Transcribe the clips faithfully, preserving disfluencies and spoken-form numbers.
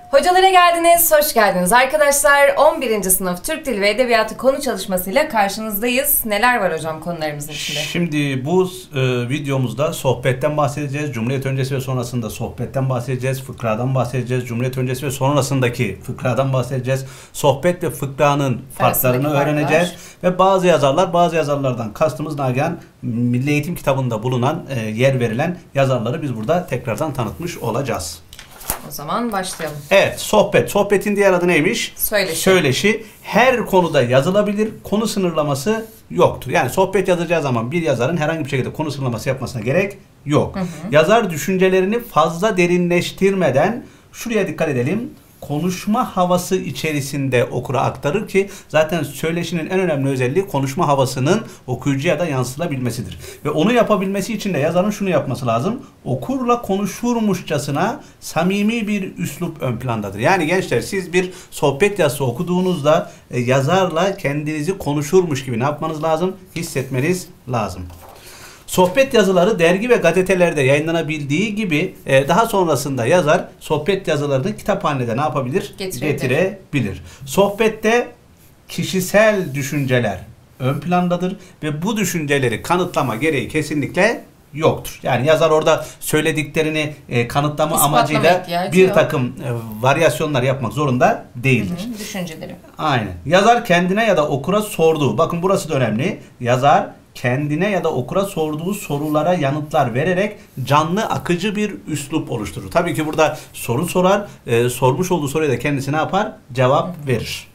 Hocalara geldiniz, hoş geldiniz arkadaşlar. on birinci sınıf Türk Dili ve Edebiyatı konu çalışmasıyla karşınızdayız. Neler var hocam konularımızın içinde? Şimdi bu e, videomuzda sohbetten bahsedeceğiz. Cumhuriyet öncesi ve sonrasında sohbetten bahsedeceğiz. Fıkradan bahsedeceğiz. Cumhuriyet öncesi ve sonrasındaki fıkradan bahsedeceğiz. Sohbet ve fıkranın farklarını öğreneceğiz. Ve bazı yazarlar, bazı yazarlardan kastımız Nagihan Milli Eğitim kitabında bulunan, e, yer verilen yazarları biz burada tekrardan tanıtmış olacağız. O zaman başlayalım. Evet, sohbet. Sohbetin diğer adı neymiş? Söyleşi. Söyleşi. Her konuda yazılabilir. Konu sınırlaması yoktur. Yani sohbet yazacağı zaman bir yazarın herhangi bir şekilde konu sınırlaması yapmasına gerek yok. Hı hı. Yazar düşüncelerini fazla derinleştirmeden, şuraya dikkat edelim, konuşma havası içerisinde okura aktarır ki zaten söyleşinin en önemli özelliği konuşma havasının okuyucuya da yansıtabilmesidir. Ve onu yapabilmesi için de yazarın şunu yapması lazım. Okurla konuşurmuşçasına samimi bir üslup ön plandadır. Yani gençler, siz bir sohbet yazısı okuduğunuzda e, yazarla kendinizi konuşurmuş gibi ne yapmanız lazım? Hissetmeniz lazım. Sohbet yazıları dergi ve gazetelerde yayınlanabildiği gibi e, daha sonrasında yazar sohbet yazılarını kitaphanede ne yapabilir? Getirebilir. Sohbette kişisel düşünceler ön plandadır ve bu düşünceleri kanıtlama gereği kesinlikle yoktur. Yani yazar orada söylediklerini e, kanıtlama İspatlama amacıyla bir yok. takım e, varyasyonlar yapmak zorunda değildir. Hı hı, düşünceleri. Aynen. Yazar kendine ya da okura sorduğu, bakın burası da önemli. Yazar kendine ya da okura sorduğu sorulara yanıtlar vererek canlı, akıcı bir üslup oluşturur. Tabii ki burada soru sorar, e, sormuş olduğu soruya da kendisi ne yapar? Cevap verir.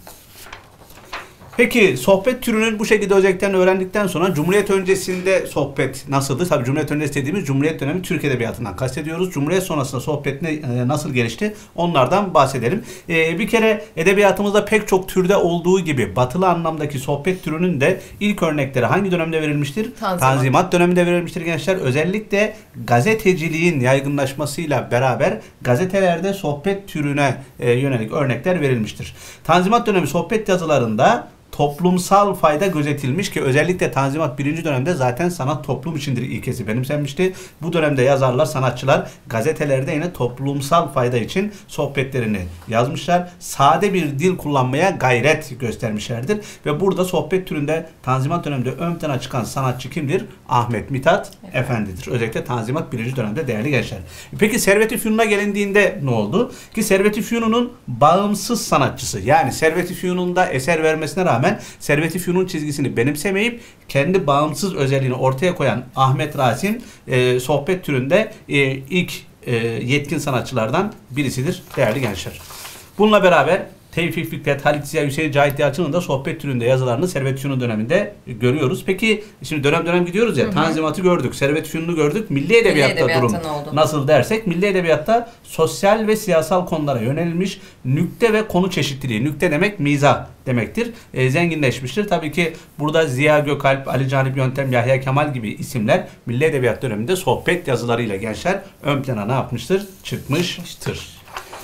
Peki sohbet türünün bu şekilde özelliklerini öğrendikten sonra Cumhuriyet öncesinde sohbet nasıldı? Tabii Cumhuriyet öncesi dediğimiz Cumhuriyet dönemi Türk Edebiyatı'ndan kastediyoruz. Cumhuriyet sonrasında sohbet ne, e, nasıl gelişti? Onlardan bahsedelim. E, bir kere edebiyatımızda pek çok türde olduğu gibi batılı anlamdaki sohbet türünün de ilk örnekleri hangi dönemde verilmiştir? Tanzimat, Tanzimat döneminde verilmiştir gençler. Özellikle gazeteciliğin yaygınlaşmasıyla beraber gazetelerde sohbet türüne e, yönelik örnekler verilmiştir. Tanzimat dönemi sohbet yazılarında toplumsal fayda gözetilmiş ki özellikle Tanzimat birinci dönemde zaten sanat toplum içindir ilkesi benimsenmişti. Bu dönemde yazarlar, sanatçılar gazetelerde yine toplumsal fayda için sohbetlerini yazmışlar. Sade bir dil kullanmaya gayret göstermişlerdir. Ve burada sohbet türünde Tanzimat döneminde ön plana çıkan sanatçı kimdir? Ahmet Mithat evet. Efendi'dir. Özellikle Tanzimat birinci dönemde değerli gençler. Peki Servet-i Fünun'a gelindiğinde ne oldu? Ki Servet-i Fünun'un bağımsız sanatçısı, yani Servet-i Fünun'da eser vermesine rağmen Servet-i Fünun çizgisini benimsemeyip kendi bağımsız özelliğini ortaya koyan Ahmet Rasim e, sohbet türünde e, ilk e, yetkin sanatçılardan birisidir değerli gençler. Bununla beraber Tevfik Fikret, Halit Ziya, Hüseyin Cahit Yalçın'ın da sohbet türünde yazılarını Servet-i Fünun döneminde görüyoruz. Peki şimdi dönem dönem gidiyoruz ya, hı hı. Tanzimat'ı gördük, Servet-i Fünun'u gördük. Milli Edebiyatta, Milli Edebiyatta durum nasıl dersek, Milli Edebiyatta sosyal ve siyasal konulara yönelilmiş nükte ve konu çeşitliliği. Nükte demek mizah demektir. E, zenginleşmiştir. Tabii ki burada Ziya Gökalp, Ali Canip Yöntem, Yahya Kemal gibi isimler Milli Edebiyat döneminde sohbet yazılarıyla gençler ön plana ne yapmıştır? Çıkmıştır.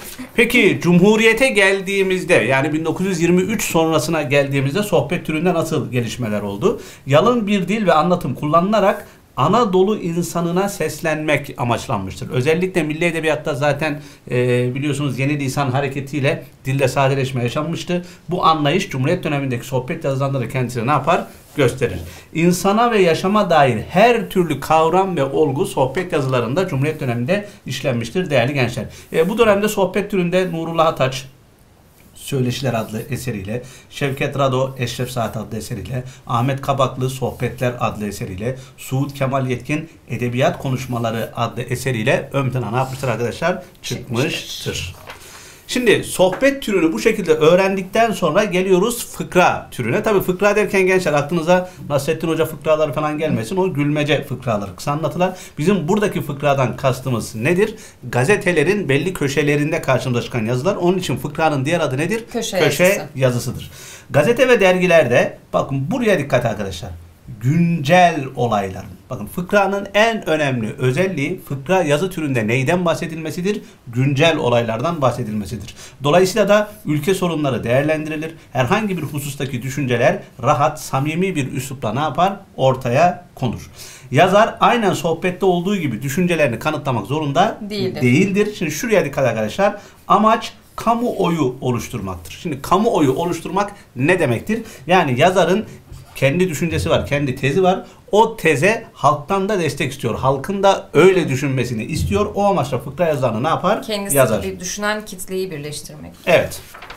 Peki Cumhuriyete geldiğimizde, yani bin dokuz yüz yirmi üç sonrasına geldiğimizde sohbet türünde nasıl gelişmeler oldu? Yalın bir dil ve anlatım kullanılarak Anadolu insanına seslenmek amaçlanmıştır. Özellikle Milli Edebiyatta zaten e, biliyorsunuz yeni lisan hareketiyle dilde sadeleşme yaşanmıştı. Bu anlayış Cumhuriyet dönemindeki sohbet yazılarında da kendisine ne yapar? Gösterir. İnsana ve yaşama dair her türlü kavram ve olgu sohbet yazılarında Cumhuriyet döneminde işlenmiştir değerli gençler. E, bu dönemde sohbet türünde Nurullah Ataç Söyleşiler adlı eseriyle, Şevket Rado Eşref Saat adlı eseriyle, Ahmet Kabaklı Sohbetler adlı eseriyle, Suud Kemal Yetkin Edebiyat Konuşmaları adlı eseriyle ön plana ne yapmıştır arkadaşlar? Çıkmıştır. Şimdi sohbet türünü bu şekilde öğrendikten sonra geliyoruz fıkra türüne. Tabii fıkra derken gençler aklınıza Nasrettin Hoca fıkraları falan gelmesin. O gülmece fıkraları, kısa anlatılar. Bizim buradaki fıkradan kastımız nedir? Gazetelerin belli köşelerinde karşımıza çıkan yazılar. Onun için fıkranın diğer adı nedir? Köşe, Köşe yazısı. yazısıdır. Gazete ve dergilerde bakın buraya dikkat arkadaşlar. güncel olayların. Bakın fıkranın en önemli özelliği fıkra yazı türünde neyden bahsedilmesidir? Güncel olaylardan bahsedilmesidir. Dolayısıyla da ülke sorunları değerlendirilir. Herhangi bir husustaki düşünceler rahat, samimi bir üslupla ne yapar? Ortaya konur. Yazar aynen sohbette olduğu gibi düşüncelerini kanıtlamak zorunda değildir. değildir. Şimdi şuraya dikkat arkadaşlar. Amaç kamuoyu oluşturmaktır. Şimdi kamuoyu oluşturmak ne demektir? Yani yazarın kendi düşüncesi var, kendi tezi var. O teze halktan da destek istiyor. Halkın da öyle düşünmesini istiyor. O amaçla fıkra yazarını ne yapar? Kendisi yazar. gibi düşünen kitleyi birleştirmek. Evet.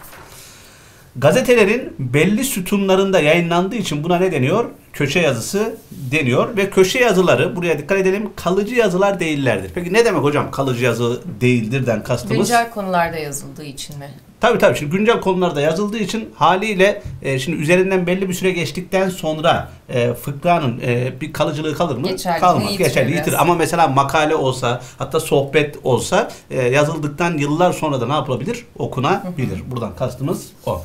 Gazetelerin belli sütunlarında yayınlandığı için buna ne deniyor? Köşe yazısı deniyor ve köşe yazıları, buraya dikkat edelim, kalıcı yazılar değillerdir. Peki ne demek hocam kalıcı yazı değildirden kastımız? Güncel konularda yazıldığı için mi? Tabii tabii. Şimdi güncel konularda yazıldığı için haliyle e, şimdi üzerinden belli bir süre geçtikten sonra e, fıkranın e, bir kalıcılığı kalır mı? Geçerli, Kalmaz. Geçerli, yitir. Ama mesela makale olsa, hatta sohbet olsa e, yazıldıktan yıllar sonra da ne yapılabilir? Okunabilir. Hı hı. Buradan kastımız o.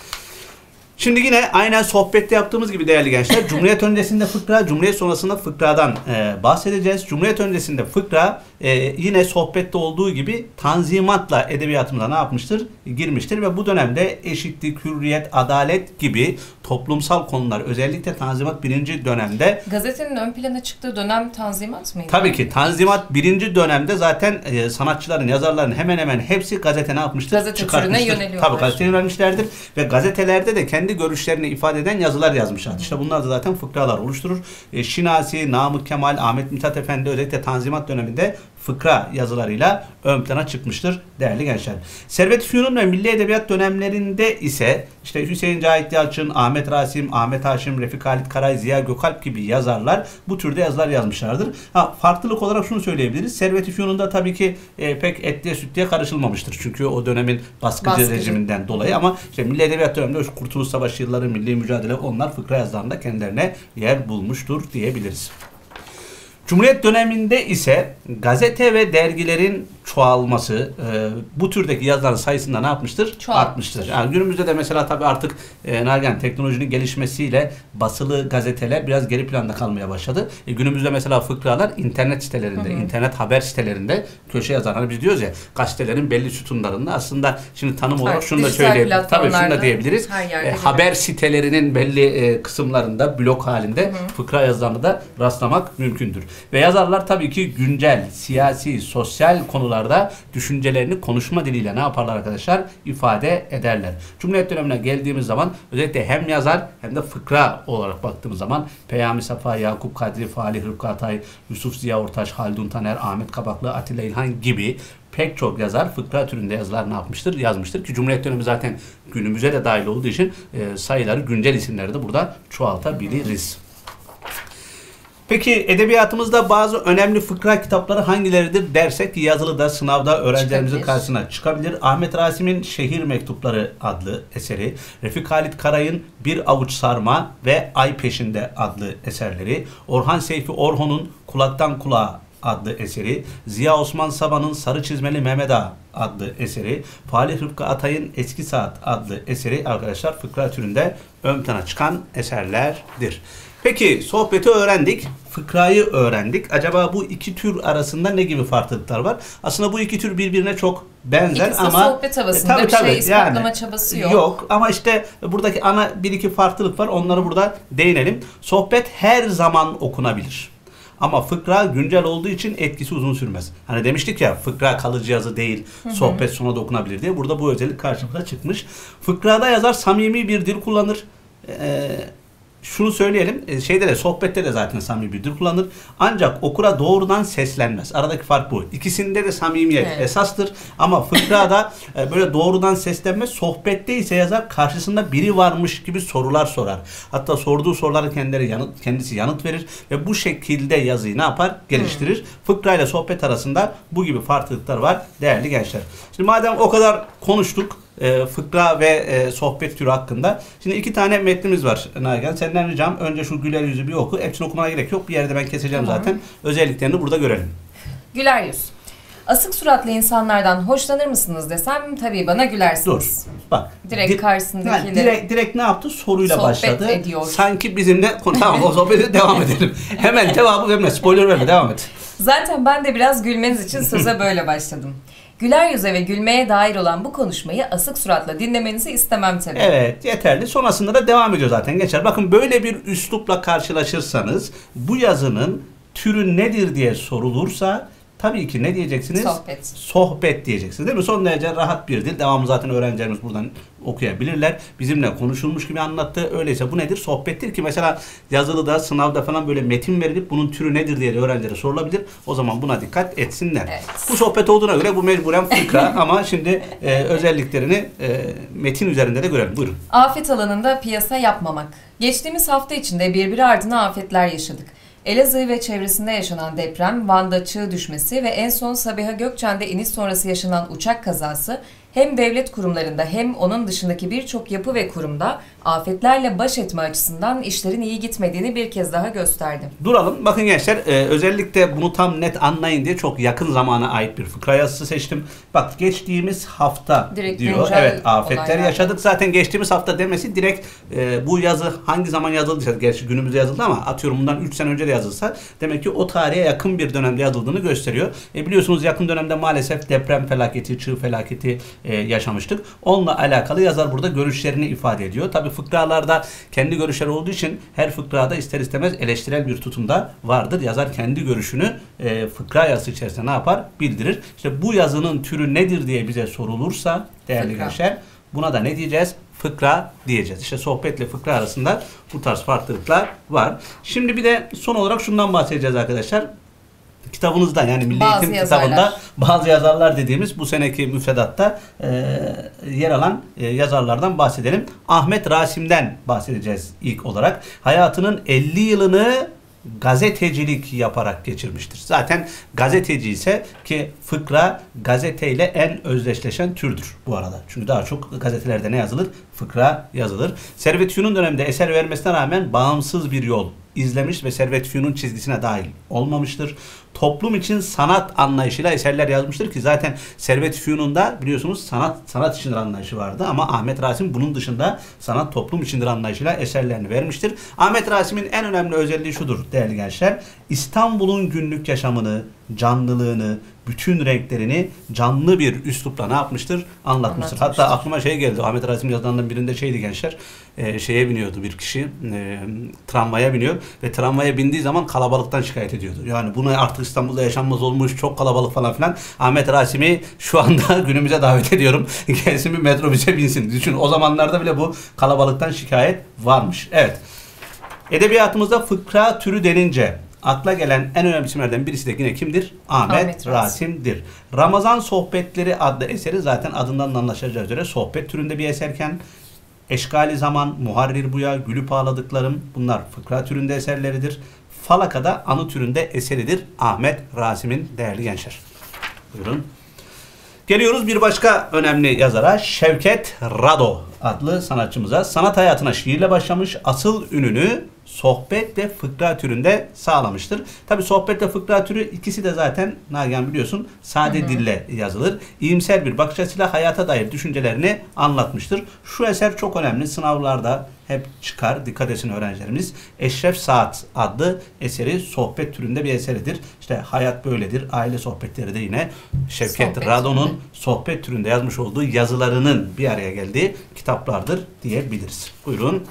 Şimdi yine aynen sohbette yaptığımız gibi değerli gençler, Cumhuriyet öncesinde fıkra, Cumhuriyet sonrasında fıkradan e, bahsedeceğiz. Cumhuriyet öncesinde fıkra e, yine sohbette olduğu gibi tanzimatla edebiyatımıza ne yapmıştır? Girmiştir ve bu dönemde eşitlik, hürriyet, adalet gibi toplumsal konular, özellikle Tanzimat birinci dönemde. Gazetenin ön plana çıktığı dönem Tanzimat mıydı? Tabii ki Tanzimat birinci dönemde zaten e, sanatçıların, yazarların hemen hemen hepsi gazete ne yapmıştır? Gazete türüne yöneliyorlar. Tabii gazeteye yönelmişlerdir ve gazetelerde de kendi görüşlerini ifade eden yazılar yazmışlar. İşte bunlar da zaten fıkralar oluşturur. E, Şinasi, Namık Kemal, Ahmet Mithat Efendi özellikle Tanzimat döneminde fıkra yazılarıyla ön plana çıkmıştır değerli gençler. Servet-i Fünun ve Milli Edebiyat dönemlerinde ise işte Hüseyin Cahit Yalçın, Ahmet Rasim, Ahmet Haşim, Refik Halit Karay, Ziya Gökalp gibi yazarlar bu türde yazılar yazmışlardır. Ha, farklılık olarak şunu söyleyebiliriz. Servet-i Fünun'da tabii ki e, pek etliye sütlüye karışılmamıştır. Çünkü o dönemin baskıcı, baskıcı. rejiminden dolayı ama işte Milli Edebiyat döneminde Kurtuluş Savaşı yılları, milli mücadele, onlar fıkra yazılarında kendilerine yer bulmuştur diyebiliriz. Cumhuriyet döneminde ise gazete ve dergilerin çoğalması e, bu türdeki yazıların sayısında ne yapmıştır? Artmıştır. Yani günümüzde de mesela tabii artık e, Nagihan teknolojinin gelişmesiyle basılı gazeteler biraz geri planda kalmaya başladı. E, günümüzde mesela fıkralar internet sitelerinde, hı hı. internet haber sitelerinde köşe yazar. Hani biz diyoruz ya gazetelerin belli sütunlarında aslında şimdi tanım olarak şunu da söyleyebiliriz. Tabii şunu da diyebiliriz. E, haber sitelerinin belli e, kısımlarında blok halinde hı hı. fıkra yazılarını da rastlamak mümkündür. Ve yazarlar tabii ki güncel, siyasi, sosyal konularda düşüncelerini konuşma diliyle ne yaparlar arkadaşlar? İfade ederler. Cumhuriyet dönemine geldiğimiz zaman özellikle hem yazar hem de fıkra olarak baktığımız zaman Peyami Safa, Yakup Kadri, Falih Rıfkı Atay, Yusuf Ziya Ortaç, Haldun Taner, Ahmet Kabaklı, Atilla İlhan gibi pek çok yazar fıkra türünde yazılar ne yapmıştır? Yazmıştır ki Cumhuriyet dönemi zaten günümüze de dahil olduğu için e, sayıları, güncel isimleri de burada çoğaltabiliriz. Peki edebiyatımızda bazı önemli fıkra kitapları hangileridir dersek yazılı da sınavda öğrencilerimizin çıkabilir. Karşısına çıkabilir. Ahmet Rasim'in Şehir Mektupları adlı eseri, Refik Halit Karay'ın Bir Avuç Sarma ve Ay Peşinde adlı eserleri, Orhan Seyfi Orhon'un Kulaktan Kulağa adlı eseri, Ziya Osman Sabah'ın Sarı Çizmeli Mehmet Ağa adlı eseri, Falih Rıfkı Atay'ın Eski Saat adlı eseri arkadaşlar fıkra türünde ön plana çıkan eserlerdir. Peki sohbeti öğrendik, fıkrayı öğrendik. Acaba bu iki tür arasında ne gibi farklılıklar var? Aslında bu iki tür birbirine çok benzer İkisi ama sohbet havasında e, tabii, bir tabii, şey ispatlama yani, çabası yok. Yok ama işte buradaki ana bir iki farklılık var. Onları burada değinelim. Sohbet her zaman okunabilir. Ama fıkra güncel olduğu için etkisi uzun sürmez. Hani demiştik ya fıkra kalıcı yazı değil, hı hı. sohbet sonra da okunabilir diye. Burada bu özellik karşımıza çıkmış. Fıkrada yazar samimi bir dil kullanır. Eee Şunu söyleyelim, şeyde de sohbette de zaten samimi bir dil kullanır. Ancak okura doğrudan seslenmez. Aradaki fark bu. İkisinde de samimiyet evet. esastır. Ama fıkrada böyle doğrudan seslenmez. Sohbette ise yazar karşısında biri varmış gibi sorular sorar. Hatta sorduğu soruları kendileri yanıt, kendisi yanıt verir. Ve bu şekilde yazıyı ne yapar? Geliştirir. Hmm. Fıkra ile sohbet arasında bu gibi farklılıklar var değerli gençler. Şimdi madem o kadar konuştuk. E, fıkra ve e, sohbet türü hakkında. Şimdi iki tane metnimiz var Nagihan. Senden ricam önce şu güler yüzü bir oku. Hepsini okumana gerek yok. Bir yerde ben keseceğim tamam. zaten. Özelliklerini burada görelim. Güler yüz. Asık suratlı insanlardan hoşlanır mısınız desem tabii bana gülersiniz. Dur. Bak. Direkt di- karşısındakiyle yani direkt, direkt ne yaptı? Soruyla sohbet başladı. ediyor. Sanki Sanki bizimle tamam o sohbeti devam edelim. Sanki bizimle tamam o sohbeti devam edelim. Hemen cevabı verme. Spoiler verme. Devam et. Zaten ben de biraz gülmeniz için söze böyle başladım. Güler yüze ve gülmeye dair olan bu konuşmayı asık suratla dinlemenizi istemem tabii. Evet, yeterli. Sonrasında da devam ediyor zaten. Geçer. Bakın böyle bir üslupla karşılaşırsanız bu yazının türü nedir diye sorulursa tabii ki ne diyeceksiniz? Sohbet. Sohbet diyeceksiniz değil mi? Son derece rahat bir dil. Devamı zaten öğrencilerimiz buradan okuyabilirler. Bizimle konuşulmuş gibi anlattı. Öyleyse bu nedir? Sohbettir ki mesela yazılıda, sınavda falan böyle metin verilip bunun türü nedir diye de öğrencilere sorulabilir. O zaman buna dikkat etsinler. Evet. Bu sohbet olduğuna göre bu mecburen fıkra ama şimdi e, özelliklerini e, metin üzerinde de görelim. Buyurun. Afet alanında piyasa yapmamak. Geçtiğimiz hafta içinde birbiri ardına afetler yaşadık. Elazığ ve çevresinde yaşanan deprem, Van'da çığ düşmesi ve en son Sabiha Gökçen'de iniş sonrası yaşanan uçak kazası hem devlet kurumlarında hem onun dışındaki birçok yapı ve kurumda afetlerle baş etme açısından işlerin iyi gitmediğini bir kez daha gösterdi. Duralım. Bakın gençler e, özellikle bunu tam net anlayın diye çok yakın zamana ait bir fıkra yazısı seçtim. Bak geçtiğimiz hafta Direkt diyor. güncel Evet afetler olaylar. yaşadık. Zaten geçtiğimiz hafta demesi direkt e, bu yazı hangi zaman yazıldıysa gerçi günümüzde yazıldı ama atıyorum bundan üç sene önce de yazılsa demek ki o tarihe yakın bir dönemde yazıldığını gösteriyor. E, biliyorsunuz yakın dönemde maalesef deprem felaketi, çığ felaketi e, yaşamıştık. Onunla alakalı yazar burada görüşlerini ifade ediyor. Tabi fıkralarda kendi görüşleri olduğu için her fıkrada ister istemez eleştirel bir tutumda vardır. Yazar kendi görüşünü e, fıkra yazısı içerisinde ne yapar? Bildirir. İşte bu yazının türü nedir diye bize sorulursa değerli Fıkra. gençler buna da ne diyeceğiz? Fıkra diyeceğiz. İşte sohbetle fıkra arasında bu tarz farklılıklar var. Şimdi bir de son olarak şundan bahsedeceğiz arkadaşlar. Kitabınızda yani Milli Bazı Eğitim yazarlar. kitabında bazı yazarlar dediğimiz bu seneki müfredatta e, yer alan e, yazarlardan bahsedelim. Ahmet Rasim'den bahsedeceğiz ilk olarak. Hayatının elli yılını gazetecilik yaparak geçirmiştir. Zaten gazeteci ise ki fıkra gazeteyle en özdeşleşen türdür bu arada. Çünkü daha çok gazetelerde ne yazılır? Fıkra yazılır. Servet Fünun döneminde eser vermesine rağmen bağımsız bir yol izlemiş ve Servet Fünun çizgisine dahil olmamıştır. Toplum için sanat anlayışıyla eserler yazmıştır ki zaten Servet Fünun'da biliyorsunuz sanat sanat içindir anlayışı vardı ama Ahmet Rasim bunun dışında sanat toplum içindir anlayışıyla eserlerini vermiştir. Ahmet Rasim'in en önemli özelliği şudur değerli gençler. İstanbul'un günlük yaşamını, canlılığını, bütün renklerini canlı bir üslupla ne yapmıştır? Anlatmıştır. Anlatmıştır. Hatta aklıma şey geldi. Ahmet Rasim yazılarından birinde şeydi gençler. E, şeye biniyordu bir kişi. E, tramvaya biniyor ve tramvaya bindiği zaman kalabalıktan şikayet ediyordu. Yani bunu artık İstanbul'da yaşanmaz olmuş. Çok kalabalık falan filan. Ahmet Rasim'i şu anda günümüze davet ediyorum. Gelsin bir metrobüse binsin. Düşün o zamanlarda bile bu kalabalıktan şikayet varmış. Evet. Edebiyatımızda fıkra türü denince akla gelen en önemli isimlerden birisi de yine kimdir? Ahmet, Ahmet Rasim. Rasim'dir. Ramazan Sohbetleri adlı eseri zaten adından anlaşılacağı üzere sohbet türünde bir eserken Eşkali Zaman, Muharrir Buya, Gülüp Ağladıklarım bunlar fıkra türünde eserleridir. Falaka'da anı türünde eseridir Ahmet Rasim'in değerli gençler. Buyurun. Geliyoruz bir başka önemli yazara Şevket Rado adlı sanatçımıza. Sanat hayatına şiirle başlamış, asıl ününü sohbet ve fıkra türünde sağlamıştır. Tabi sohbet ve fıkra türü ikisi de zaten Nagihan biliyorsun sade hı hı. dille yazılır. İyimser bir bakış açısıyla hayata dair düşüncelerini anlatmıştır. Şu eser çok önemli. Sınavlarda hep çıkar. Dikkat etsin öğrencilerimiz. Eşref Saat adlı eseri sohbet türünde bir eseridir. İşte hayat böyledir. Aile sohbetleri de yine Şevket sohbet Rado'nun türünde. sohbet türünde yazmış olduğu yazılarının bir araya geldiği kitaplardır diyebiliriz. Buyurun.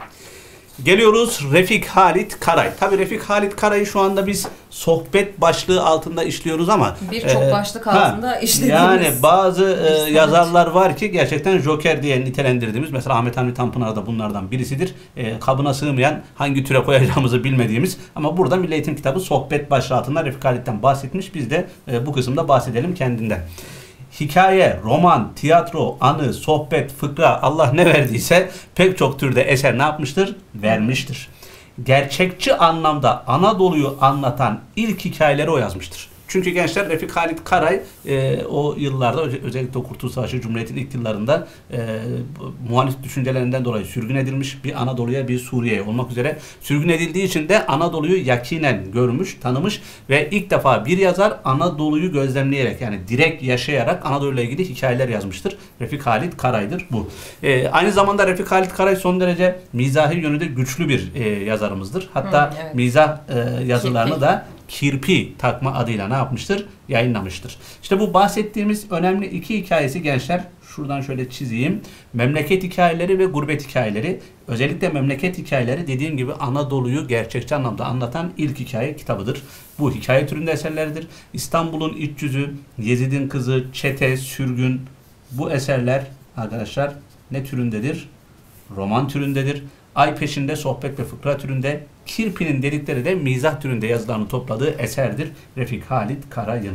Geliyoruz Refik Halit Karay. Tabii Refik Halit Karay'ı şu anda biz sohbet başlığı altında işliyoruz ama birçok e, başlık altında ha, işlediğimiz. Yani bazı e, yazarlar var ki gerçekten Joker diye nitelendirdiğimiz mesela Ahmet Hamdi Tanpınar da bunlardan birisidir. E, kabına sığmayan hangi türe koyacağımızı bilmediğimiz ama burada Milli Eğitim kitabı sohbet başlığı altında Refik Halit'ten bahsetmiş. Biz de e, bu kısımda bahsedelim kendinden. Hikaye, roman, tiyatro, anı, sohbet, fıkra Allah ne verdiyse pek çok türde eser ne yapmıştır? Vermiştir. Gerçekçi anlamda Anadolu'yu anlatan ilk hikayeleri o yazmıştır. Çünkü gençler Refik Halit Karay e, o yıllarda özellikle o Kurtuluş Savaşı Cumhuriyet'in ilk yıllarında e, muhalif düşüncelerinden dolayı sürgün edilmiş, bir Anadolu'ya bir Suriye'ye olmak üzere sürgün edildiği için de Anadolu'yu yakinen görmüş, tanımış ve ilk defa bir yazar Anadolu'yu gözlemleyerek, yani direkt yaşayarak Anadolu'yla ilgili hikayeler yazmıştır. Refik Halit Karay'dır bu. E, aynı zamanda Refik Halit Karay son derece mizahi yönünde güçlü bir e, yazarımızdır. Hatta Hı, evet. mizah e, yazılarını Kirpi. da Kirpi takma adıyla ne yapmıştır? Yayınlamıştır. İşte bu bahsettiğimiz önemli iki hikayesi gençler, şuradan şöyle çizeyim. Memleket hikayeleri ve gurbet hikayeleri. Özellikle memleket hikayeleri dediğim gibi Anadolu'yu gerçekçi anlamda anlatan ilk hikaye kitabıdır. Bu hikaye türünde eserlerdir. İstanbul'un iç yüzü, Yezid'in kızı, Çete, Sürgün, bu eserler arkadaşlar ne türündedir? Roman türündedir. Ay peşinde, sohbet ve fıkra türünde, Kirpi'nin dedikleri de mizah türünde yazılarını topladığı eserdir Refik Halit Karay'ın.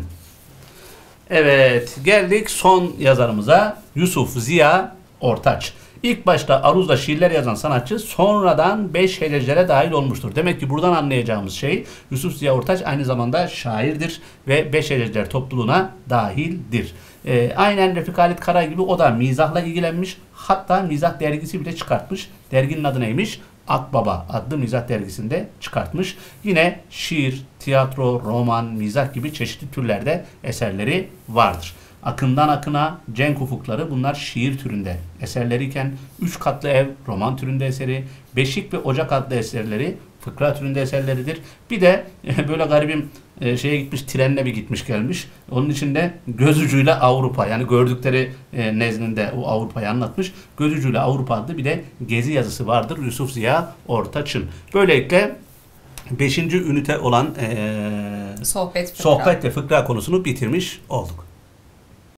Evet, geldik son yazarımıza, Yusuf Ziya Ortaç. İlk başta aruzla şiirler yazan sanatçı sonradan beş hececilere dahil olmuştur. Demek ki buradan anlayacağımız şey, Yusuf Ziya Ortaç aynı zamanda şairdir ve beş hececiler topluluğuna dahildir. Ee, aynen Refik Halit Karay gibi o da mizahla ilgilenmiş. Hatta mizah dergisi bile çıkartmış. Derginin adı neymiş? Akbaba adlı mizah dergisinde çıkartmış. Yine şiir, tiyatro, roman, mizah gibi çeşitli türlerde eserleri vardır. Akından Akına, Cenk Ufukları bunlar şiir türünde eserleriyken Üç Katlı Ev roman türünde eseri, Beşik ve Ocak adlı eserleri fıkra türünde eserleridir. Bir de böyle garibim e, şeye gitmiş, trenle bir gitmiş gelmiş. Onun içinde Göz Ucuyla Avrupa, yani gördükleri e, nezdinde o Avrupa'yı anlatmış. Göz Ucuyla Avrupa adlı bir de gezi yazısı vardır Yusuf Ziya Ortaç'ın. Böylelikle beşinci ünite olan e, Sohbet, fıkra. sohbet ve fıkra konusunu bitirmiş olduk.